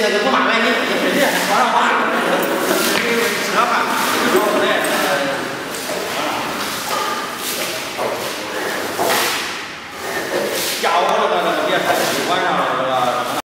个不马外地，也是这样，完了。